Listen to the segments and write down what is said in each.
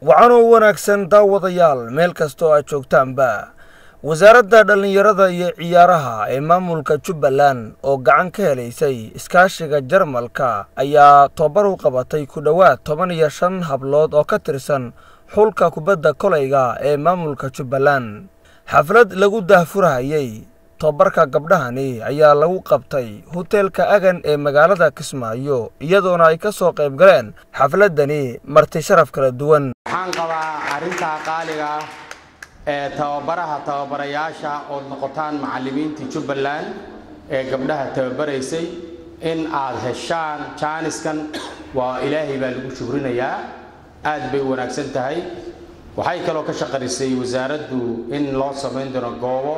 waxaanu wanaagsan daawadayaal meel kastoo aad joogtaanba wasaaradda dhalinyarada iyo ciyaaraha ee maamulka Jubbaland oo gacan ka helaysay iskaashiga Jarmalka ayaa tababar u qabatay ku dhawaad 15 hablood oo ka tirsan xulka kubadda kolayga ee maamulka Jubbaland. xaflad lagu daahfurayay tababarka gabdhahani ayaa lagu qabtay hotelka Agan ee magaalada Kismaayo iyadoona ay ka soo qayb galeen xafladani marti sharaf kala duwan. waxaan qabaa arinta qaaliga ee tababarayaasha oo noqotaan macallimiinta Jubbaland ee gabdhaha tababaraysay in aad heshaan jaaniskan waa ilaahay baa lagu shukrinayaa aad bay wanaagsan tahay. waxay kaloo ka shaqaysay wasaaraddu in loo sameyn doono goobo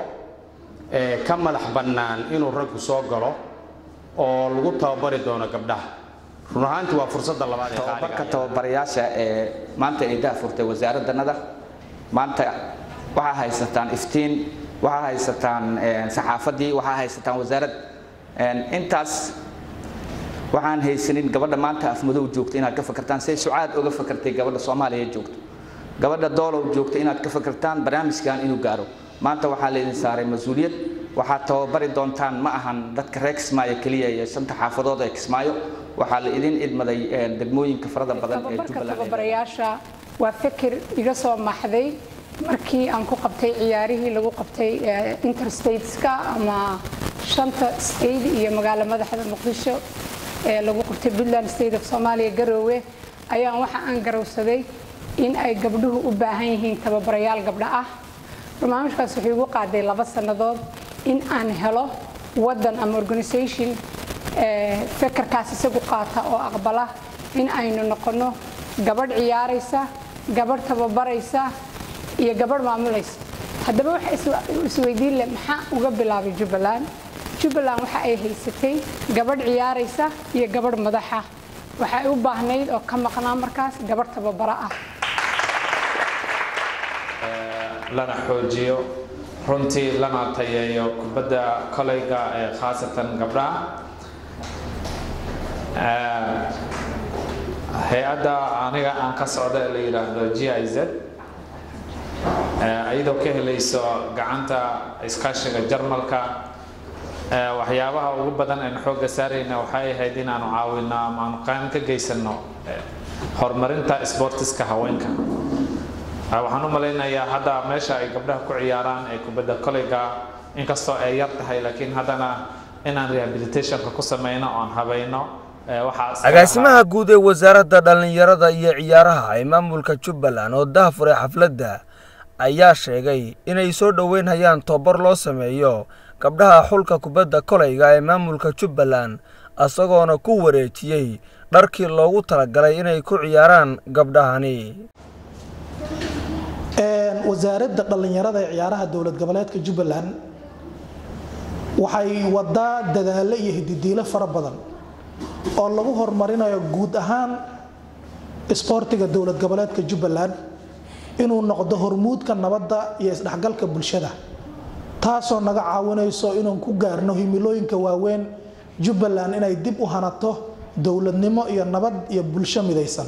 ka madax bannaan inuu raggu soo galo oo lagu tababari doono gabdhaha. run ahaantii waa fursadda labaad ee qaaliga tababarayaasha ee maanta ay daafurtay wasaaraddanada maanta waxa haysataan iftiin waxa haysataan saxaafadii waxa haysataan wasaarad intaas waxaan haysanin gabadha maanta afmadow joogto inaad ka fakartaan say sucaad uga fakartay gabadha Soomaaliyeed joogto gabadha doolow joogto inaad ka fakartaan barnaamijkan inuu gaaro. maanta waxa la idin saaray mas'uuliyad waxa tababari doontaan ma ahan dadka reer Kismaayo kaliya iyo shanta xaafadood ee Kismaayo waxa la idin idmaday degmooyinka farada badan ee Jubbaland. tababarayaasha waa fikir iga soo maxday markii aan ku qabtay ciyaarihii lagu qabtay interstateska ama shanta state iyo magaalada madaxda Muqdisho ee lagu qabtay Puntland State of Somalia Garowe ayaan waxa aan garowsaday in ay gabdhuhu u baahan yihiin tababarayaal gabdha ah. barnaamijkaas wuxuu ugu qaaday 2 sanadood in aan helo wadan ama organization fikirkaas isagu qaata oo aqbala in aynu noqono gabadh ciyaaraysa gabadh tababaraysa iyo gabadh maamulaysa. haddaba waxa isweydiin leh maxaa uga bilaabay Jubbaland waxa ay haysatay gabadh ciyaaraysa iyo gabadh madaxa waxa ay u baahnayd oo ka maqnaa markaas gabadh tababara ah lana xoojiyo runtii lana tayeeyo kubadda kolayga ee khaasatan gabdhaha. hay'adda aniga aan ka socda la yiraahdo GIZ ayadoo ka helayso gacanta iskaashiga Jarmalka waxyaabaha ugu badan ee xooga saarayna waxay ahayd in aanu caawino ama aan qaan ka geysano horumarinta sportiska haweenka. waxaan u maleynayaa hadda meesha ay gabdhaha ku ciyaaraan ee kubadda kolayga inkastoo ay yar tahay laakiin haddana inaan rehabilitation ku sameeyno oo aan habayno agaasimaha guud ee wasaaradda dhalinyarada iyo ciyaaraha ee maamulka Jubbaland oo daahfuray xafladda ayaa sheegay inay soo dhaweynayaan tababar loo sameeyo gabdhaha xulka kubadda kolayga ee maamulka Jubbaland asagoona ku wareejiyay dharkii loogu talagalay inay ku ciyaaraan gabdhahani. wasaaradda dhalinyarada ee ciyaaraha dawlad goboleedka Jubbaland waxay wadaa dadaalo iyo hididiilo fara badan oo lagu horumarinayo guud ahaan isboortiga dawlad goboleedka Jubbaland inuu noqdo hormuudka nabadda iyo isdhexgalka bulshada taasoo naga caawinayso inaan ku gaarno himilooyinka waaweyn Jubbaland inay dib u hanato dawladnimo iyo nabad iyo bulsho midaysan.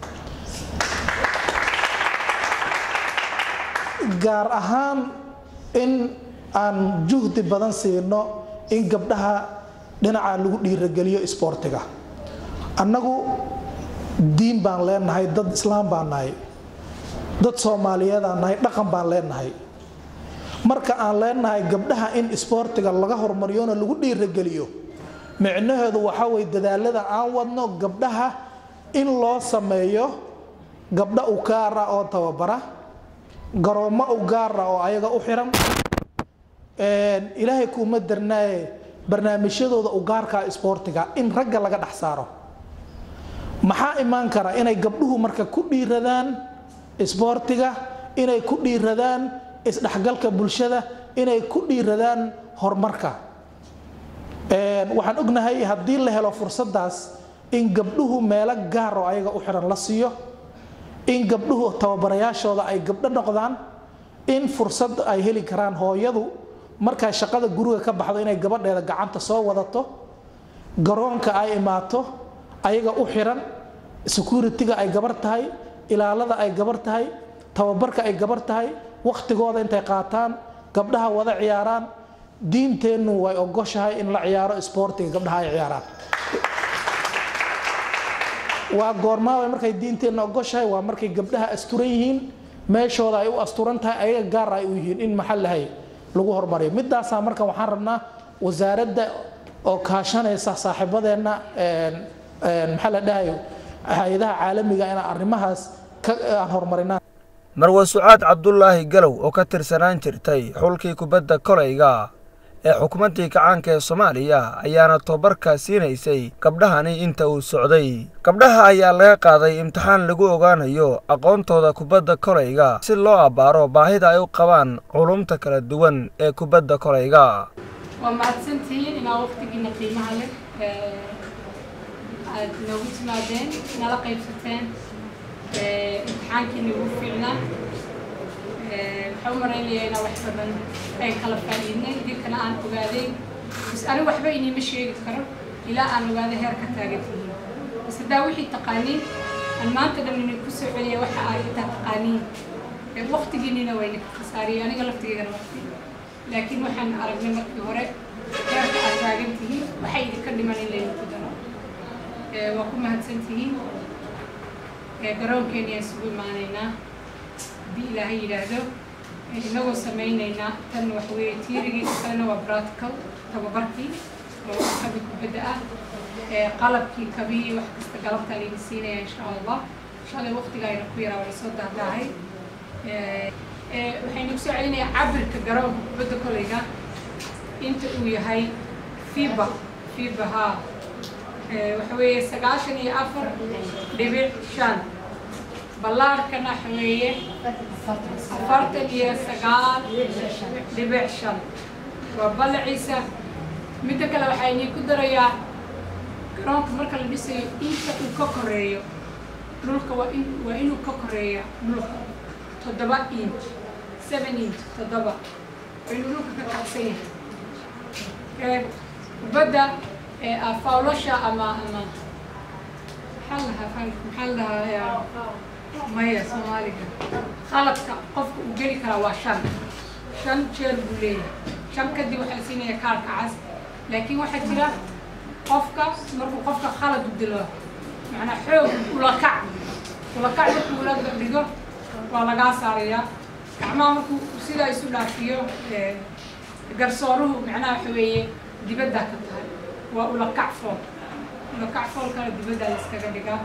gaar ahaan in aan juhdi badan siino in gabdhaha dhinaca lagu dhiirigeliyo isboortiga. annagu diin baan leenahay dad islaam baan nahay dad Soomaaliyeed aan nahay dhaqan baan leenahay marka aan leenahay gabdhaha in isboortiga laga horumariyo oo lagu dhiirigeliyo micnaheedu waxa way dadaalada aan wadno gabdhaha in loo sameeyo gabdha u gaar ah oo tababara garoomo u gaar ah oo ayaga u xiran ilaahay kuma darnaa barnaamijyadooda u gaarka isboortiga in ragga laga dhax saaro. maxaa imaan kara inay gabdhuhu marka ku dhiiradaan isboortiga inay ku dhiiradaan isdhexgalka bulshada inay ku dhiiradaan horumarka. waxaan ognahay haddii la helo fursadaas in gabdhuhu meelo gaar oo ayaga u xiran la siiyo in gabdhuhu tababarayaashooda ay gabdho noqdaan in fursad ay heli karaan hooyadu marka shaqada guriga ka baxdo inay gabadheeda gacanta soo wadato garoonka ay imaato ayaga u xiran security-ga ay gabar tahay ilaalada ay gabar tahay tababarka ay gabar tahay waqtigooda intay qaataan gabdhaha wada ciyaaraan diinteennu way ogoshahay in la ciyaaro isboortiga gabdhaha ay ciyaaraan waa goormaa way markay diinteenna ogoshahay waa markay gabdhaha asturan yihiin meeshooda ay u asturan tahay ayaga gaar ay u yihiin in maxallahay lagu hormariyo midaasaa marka waxaan rabnaa wasaaradda oo kaashanaysa saaxiibadeenna maxaa la dhahayo hay'adaha caalamiga in arrimahaas aan horumarinaa marwa Sucaad Cabdullaahi Galow oo ka tirsanaan jirtay xulkii kubadda kolayga ee xukuumadii kacaanka ee Soomaaliya ayaana tababarka siinaysay gabdhahani inta uu socday gabdhaha ayaa laga qaaday imtixaan lagu ogaanayo aqoontooda kubadda kolayga si loo abaaro baahida ay u qabaan culumta kala duwan ee kubadda kolayga ومعتسنتين إن وقتنا قيمة لك نوجد مادين نلاقي بستين امتحان كنا وفعنا حمر اللي أنا وحدة من أي خلف علينا دي كنا عن قاعدين بس أنا وحبة إني مشي يذكر إلى أن قاعد هركة تاجتي بس داوي التقانين المنطقة من الكسر عليا وحاجة تقانين وقت جينا وينك خساري أنا قلت جينا وقتي لكن waxaan aragnay markii hore heerka aad taagantihiin waxay idinka dhiman in laynu ku daro waa ku mahadsantihiin garoonkeena ayaan isugu imaanaynaa haddii ilaahay yidhaahdo inagoo samaynaynaa tan wax weeye tiirigiisa kalena waa practical tababarkii oo kabi kubadda ah qalabkii kabii wax kasta galabta layna siinaya insha allah shalay waqtiga ayna ku yaraa waa lasoo dahdaahay waxaynu ku soo celinayaa cabirka garoonka kubadda kolayga inta uu yahay fiba haa waxa weeye 94.5 ballaarkana waxa weeye 49.5 waa ballaciisa midda kale waxaynu ku darayaa garoonka marka la dhisayo inta uu ka koreeyo dhulka waa inuu ka koreeya dhulka 7 inch 7 inch 7 inuu dhulka ka kacsan yahay kubadda faulasha ama maxaa lahaa maya Soomaaliga qalabka qofka uu geli karaa waa 5 jeer buu leeyahay 5 kadib waxaa siinaya kaarka cas laakiin waxaa jira qofka markuu qofka qalad u dilo macnaa xoog ula kac markuu la dhigo waa laga saarayaa gacmaha markuu sidaa isu dhaafiyo garsooruhu macnaha waxa weeye dibadda ka tahay waa ula kac fool kale dibadda la iskaga dhigaa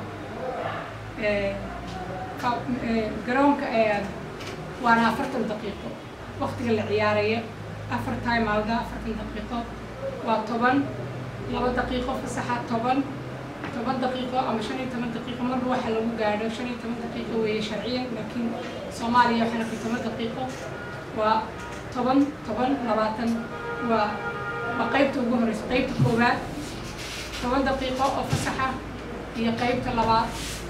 garoonka waana 40 daqiiqo waqtiga la ciyaaraya 4 time alda 40 daqiiqo waa 2 daqiiqo fasaxa 10 daqiiqo ama 15 daqiiqo marba waxa lagu gaadho 15 daqiiqo weeye sharciyan laakiin Soomaaliya waxana ku 10 daqiiqo waa 10 20 waa qaybta ugu horeysa qaybta koowaad 10 daqiiqo oo fasaxa iyo qaybta labaad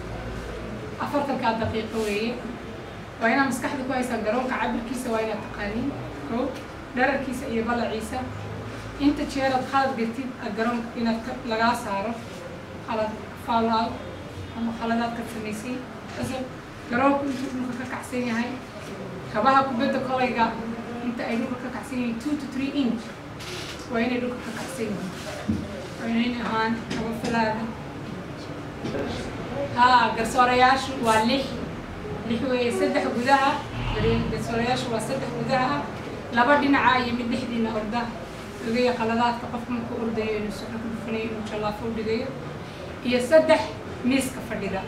40 daqiiqo weeye waa inaan maskaxda ku haysan garoonka cabirkiisa waa inaad taqaaniin koow dhererkiisa iyo ballaciisa inta jeer aad khalad gartid garoonka inaad laga saaro khalad faalaal ama khaladaad ka samaysay garoonku intuu dhulka ka kacsan yahay kabaha kubadda kolayga inta ay dhulka ka kacsan yihiin 2 to 3 inch waa inay dhulka ka kacsan yihiin waa inay ahaan kaba filaada garsoorayaashu waa 6 weeye 3 gudaha garsoorayaashu waa 3 gudaha 2 dhinaca iyo mid dhexdiina orda ogeeya qaladaadka qofka markuu ordayo inuu soo dhufanayo inuu jalaafo u dhigayo iyo 3 miiska fadhida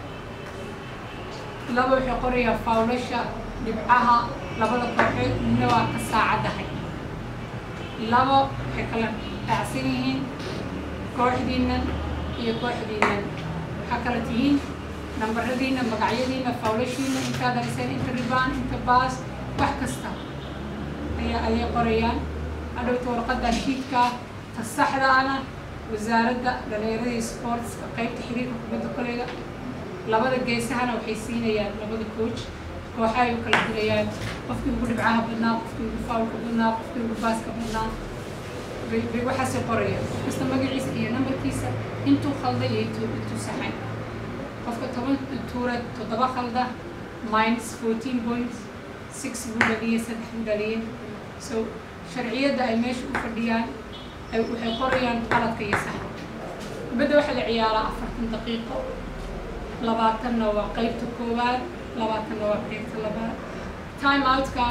2 waxay qorayaan faulasha dhibcaha labada kooxood midna waa ka saacadahay 2 waxay kala dhacsan yihiin kooxdiinnan iyo kooxdiinnan waxaa kala tihiin nambaradiina magacyadiina faulashiina intaa dariseen inta ribaan inta baas wax kasta ayay qorayaan adhowta warqadda shiidka ta saxda ana wasaaradda dhalinyarada sportska qaybta xiriirka kubadda kolayga labada geesahana waxay siinayaan labada coach kooxahay u kala dilayaan qofkii ugu dhibcaha badnaa qofkii ugu faulka badnaa qofkii ugu baaska badnaa bay waxaasay qorayaan qof kasta magaciisa iyo nambarkiisa intuu khalday iyo intuu saxay qofka 10 tuurad 7 khalda minus 14 points 6 buu dhaliyay 3 buu dhaliyay so sharciyada ay meesha u fadhiyaan ay waxay qorayaan qaladka iyo saxda kubadda waxaa la ciyaaraa 40 daqiiqo 20 waa qaybta koowaad 20 waa qaybta labaad time out-ka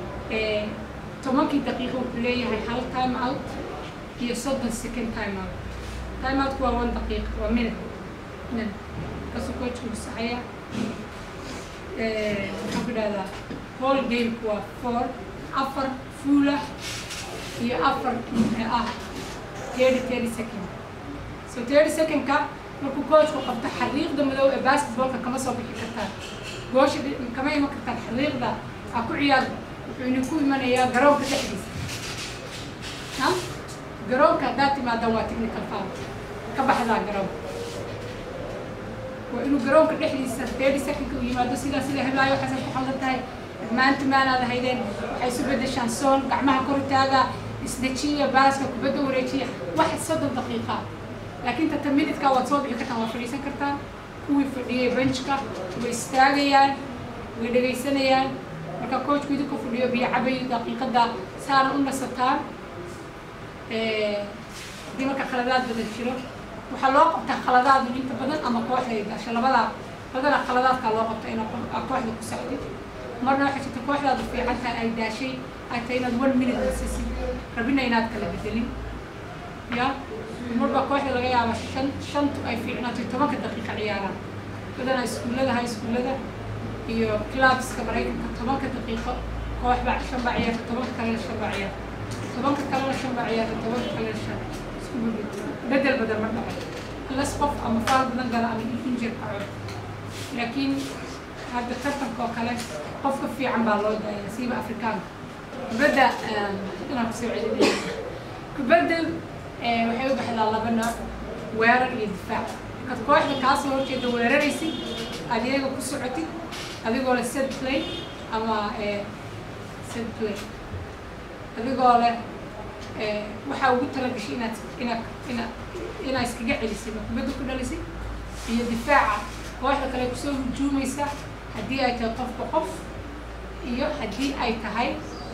10 daqiiqo wuxuu leeyahay hal time out iyo 30 second time out time out waa 1 daqiiqo waa minute kasoo coachku saxaya waxaan ku dhahdaa whole game waa 4 fuula iyo 30 second so 30 second ka markuu coachku qabto xariiqda madow ee basketballka kama soo bixi kartaan goosha kama iman kartaan xariiqda ku ciyaar wuxuu ku imanayaa garoonka dhexdiisa garoonka haddaad timaada waa technical foul ka baxdaa garoonka waa inuu garoonka dhexdiisa 30 second u yimaado sidaas ila helaayo xasan ku xaldan tahay maanta maanaad haydeen waxay isu bedeshaan soon gacmaha kor taaga isdejiya baaska kubadda wareejiya wax 30 daqiiqo laakiin ta minute-ka waad soo bixi kartaan waa fadhiisan kartaan kuwii fadhiyay benchka way istaagayaan way dhagaysanayaan marka coachku idinku fadhiyo biyo cabay daqiiqada saar u nasataan dii marka khaladaad badan jiro waxaa loo qabtaa khaladaad inta badan ama kooxda gasha labada badana khaladaadka loo qabta in kooxda ku saxdid marna waxay jirta kooxdaadu fiican tahay ay daashay ay tahay inaad 1 minute nasiisid rabina inaad kala bedelin ya marba kooxda laga yaabo shantu ay fiicnaato 10 daqiiqo ciyaaraan badana iskuulada high schoolada iyo clubska Mareykanka 10 daqiiqo koox baa 5 baa ciyaarta 10 kale 5 baa ciyaarta 10 kale 5 baa ciyaarta 10 kale 5 isku bedel badal ma dhacay خلاص qof ama faal badan gala ama injir qaro laakiin hadda tartanka oo kale qofka fiican baa loo daayaa siiba Afrikaan bada inaan ku soo celinayo kubadda waxay u baxdaa laba nooc weerar iyo difaac kad kooxda kaas oo horjeeda weeraraysi adiga ku socotid adigoo la set play ama set play adigoo leh waxa ugu talagashay inaad iskaga celisid kubadda ku dhalisay iyo difaaca kooxda kale ku soo hujuumaysa haddii ay tahay qof iyo haddii ay tahay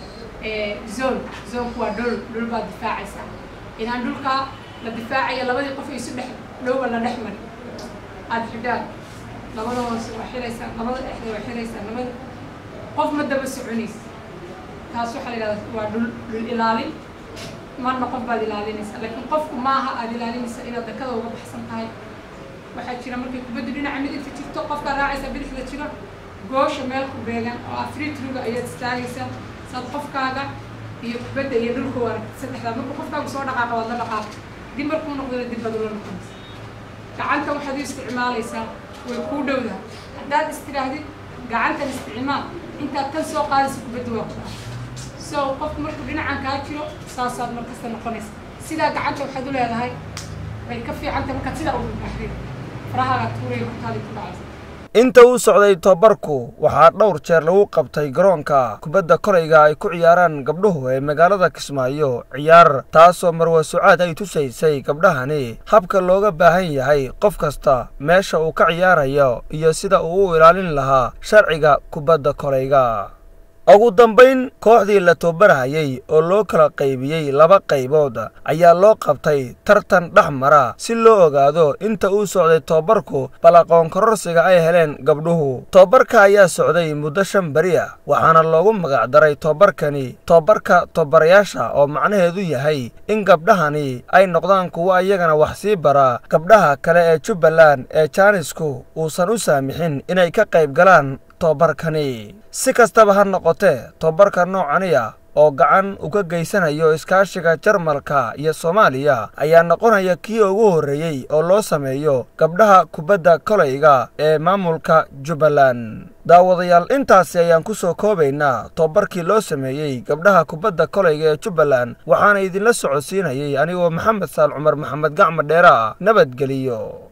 zone waa dhul baa difaacaysa inaan dhulka la difaacayo labadii qof isu dhex dhowba la dhex mari aad xidhaan labada hoose waa xiraysaa labada dhexda waa xiraysaa labada qof ma daba soconaysa taas waxaa la yidhahdaa waa dhul ilaalin marna qof baad ilaalinaysa laakiin qofku maaha aad ilaalinaysa inaad dakada uga baxsan tahay waxaa jira markay kubaddu dhinaca midigta jirto qofka raacaysa bidixda jiro goosha meel ku beegan oo free throw ayaad istaagaysaa saad qofkaaga iyo kubadda iyo dhulka waa saddexda marka qofkaagu soo dhaqaaqa waad la dhaqaaqa dib markuu noqdana dib baad ula noqonaysa gacanta waxaad u isticmaalaysaa way kuu dhowdahay haddaad istirahdid gacantan isticmaal intaad tan soo qaadaysa kubadda waa ku dhaca so qofku markuu dhinacan kaa jiro saasaad markasta noqonaysa sidaa gacanta waxaad u leedahay way ka fiicanta markaad sidaa u dhulbaxdid farahaaga tuuraya hortaadii ku dhacaysa inta uu socday tababarku waxaa dhowr jeer lagu qabtay garoonka kubadda kolayga ay ku ciyaaraan gabdhuhu ee magaalada Kismaayo ciyaar taasoo Marwa Sucaad ay tusaysay gabdhahani habka looga baahan yahay qof kasta meesha uu ka ciyaarayo iyo sida uu u ilaalin lahaa sharciga kubadda kolayga ugu dambayn kooxdii la tababarayay oo loo kala qaybiyay laba qaybood ayaa loo qabtay tartan dhaxmara si loo ogaado inta uu socday tababarku balaqoon kororsiga ay heleen gabdhuhu tababarka ayaa socday muddo 5 bari ah waxaana loogu magac daray tababarkani tababarka tababarayaasha oo macnaheedu yahay in gabdhahani ay noqdaan kuwa ayagana wax sii bara gabdhaha kale ee Jubbaland ee Jaanisku uusan u saamixin inay ka qayb galaan tababarkani si kastaba ha noqotee tababarka noocaniya oo gacan uga geysanayo iskaashiga Jarmalka iyo Soomaaliya ayaa noqonaya kii ugu horeeyay oo loo sameeyo gabdhaha kubadda kolayga ee maamulka Jubbaland daawadayaal intaasi ayaan ku soo koobaynaa tababarkii loo sameeyay gabdhaha kubadda kolayga ee Jubbaland waxaana idinla socodsiinayay anigoo Maxamed Saal Cumar Maxamed Gacma Dheera nabadgeliyo.